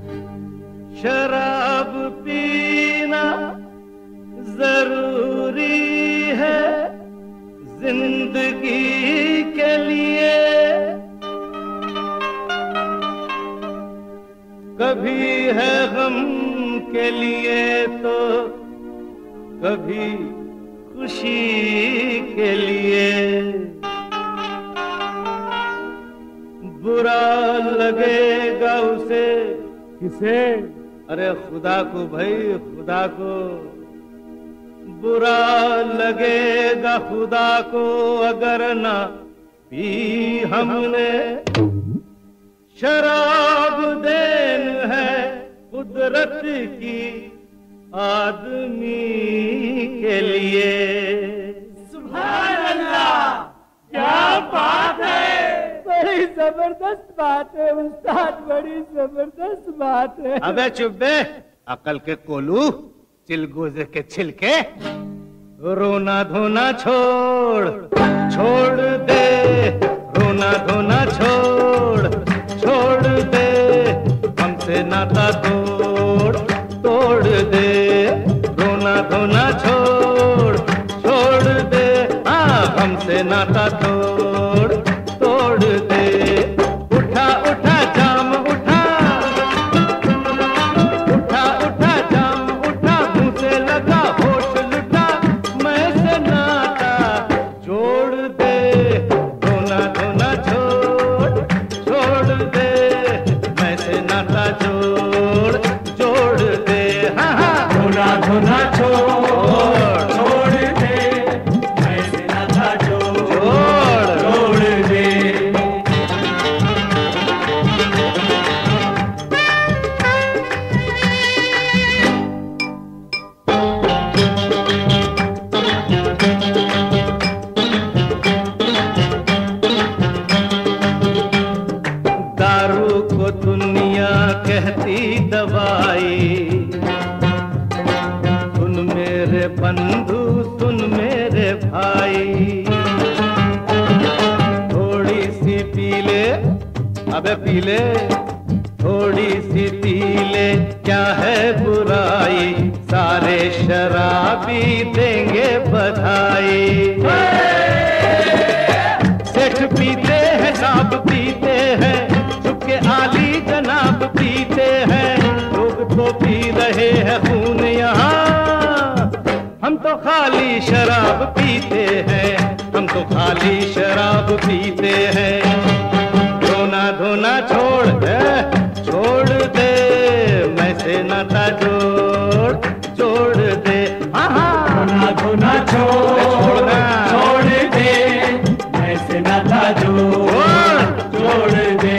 शराब पीना जरूरी है जिंदगी के लिए, कभी है गम के लिए तो कभी खुशी के लिए। बुरा लगेगा उसे, किसे? अरे खुदा को भाई, खुदा को। बुरा लगेगा खुदा को अगर ना पी हमने। शराब देन है कुदरत की आदमी के लिए। सुभान अल्लाह, क्या बात है, बड़ी जबरदस्त बात है उस्ताद, बड़ी जबरदस्त बात है। अबे चुप बे, अकल के कोलू, चिलगोजे के छिलके। रोना धोना छोड़, छोड़ दे। रोना धोना छोड़, छोड़ दे। हमसे नाता तोड़, तोड़ दे। रोना धोना छोड़, छोड़ दे। हाँ, हमसे नाता तोड़, तोड़ दे। उठा उठा जाम उठा, उठा उठा जाम उठा। मुँह से लगा होश लुटा, मैं से नाता जोड़ दे। रोना धोना छोड़, छोड़ दे। मैं से नाता जोड़, जोड़ दे। हाँ हाँ, रोना धोना छोड़, छोड़ दे। मैं से नाता जोड़, जोड़ दे। दारू को दुनिया कहती दवाई। सुन मेरे बंधु, सुन मेरे भाई। थोड़ी सी पी ले, अबे पी ले। थोड़ी सी पी ले, क्या है बुराई। सारे शराबी देंगे बधाई। सेठ पीते हैं, साहब पीते हैं, चुपके आली जनाब पीते हैं। लोग तो पी रहे हैं खून यहाँ, हम तो खाली शराब पीते हैं। हम तो खाली शराब पीते हैं। रोना धोना छोड़ दे, छोड़ दे। मैं से नाता जोड़, जोड़ दे। हाँ हाँ, रोना धोना छोड़, छोड़ दे। मैं से नाता जोड़, जोड़ दे।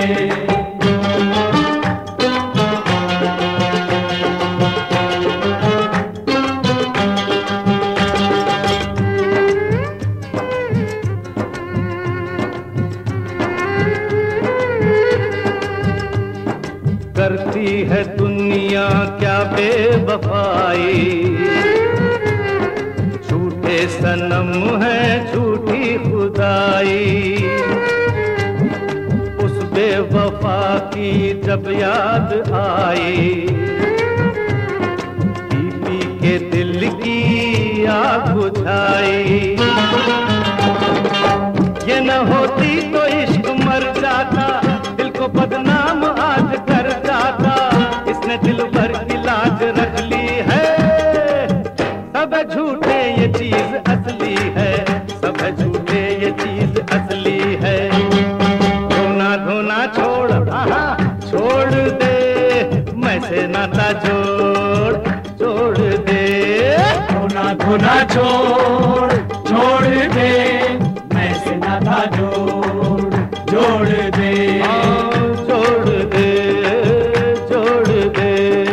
करती है दुनिया क्या बेवफाई। झूठे सनम है, झूठी खुदाई। उस बेवफा की जब याद आई, पी पी के दिल की आग बुझाई। ये न होती तो इश्क मर जाता, दिल को बदनाम आज कर जाता। इसने दिल भर की लाज रख ली है। सब झूठे ये चीज असली है, सब झूठे ये चीज असली है। रोना धोना छोड़, हाँ छोड़ दे। मैं से नाता जोड़, जोड़ दे। रोना धोना छोड़, छोड़ दे। मैं से नाता जोड़, जोड़ दे। जोड़ दे, जोड़ दे।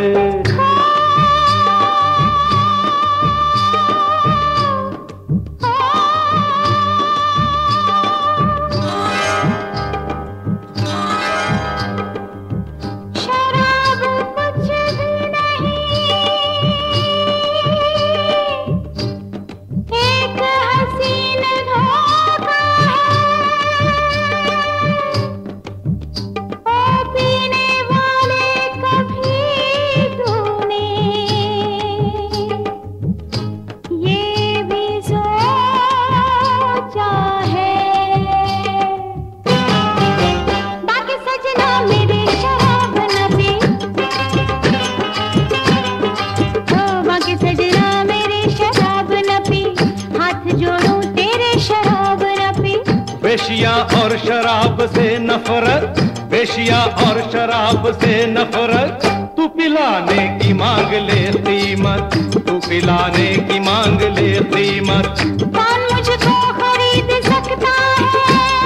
शराब कुछ भी नहीं, एक वेश्या और शराब से नफरत, वेश्या और शराब से नफरत। तू पिलाने की मांग ले कीमत, तू पिलाने की मांग ले कीमत। कौन मुझको खरीद सकता है,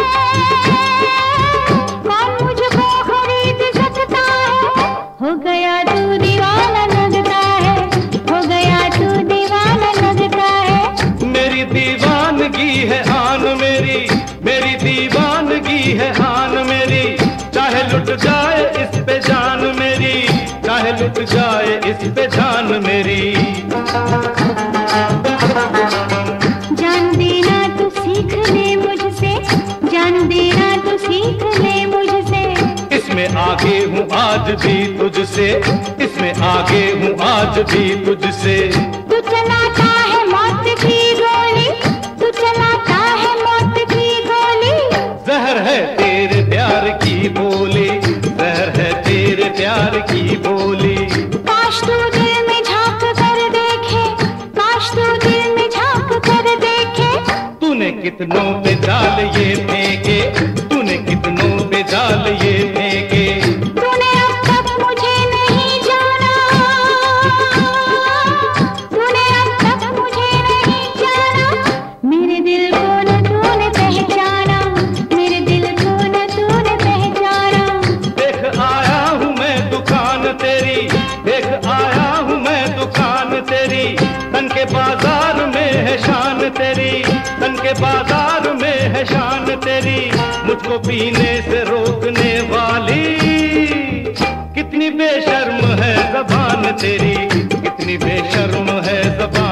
कौन मुझको खरीद सकता है। हो गया तू दीवाना लगता है, हो गया तू दीवाना लगता है। मेरी दीवानगी है आन मेरी, मेरी दीवानगी है आन मेरी। चाहे लुट जाए इस पे जान मेरी, चाहे लुट जाए इस पे जान मेरी। जान देना तू सीख ले मुझसे, जान देना तू सीख ले मुझसे। इसमें आगे हूँ आज भी तुझसे, इसमें आगे हूँ आज भी तुझसे। तू चलाता है मौत की गोली, तू चलाता है मौत की गोली। जहर है तेरे प्यार की बोली, जहर है तेरे प्यार की बोली। काश तू दिल में झांक कर देखे, काश तू दिल में झांक कर देखे। तूने कितनों पे जाल ये फेंके, तूने कितनों पे जाल ये फेंके। तूने अब तक मुझे नहीं जाना, तूने अब तक मुझे नहीं जाना। मेरे दिल को न तूने पहचाना, मेरे दिल को न तूने पहचाना। देख आया हूँ मैं दुकान तेरी, देख आया हूँ मैं दुकान तेरी। तन के बाजार में है शान तेरी, तन के बाजार में है शान तेरी। मुझको पीने से रोकने वाली, कितनी बेशर्म है ज़बान तेरी, कितनी बेशर्म है ज़बान।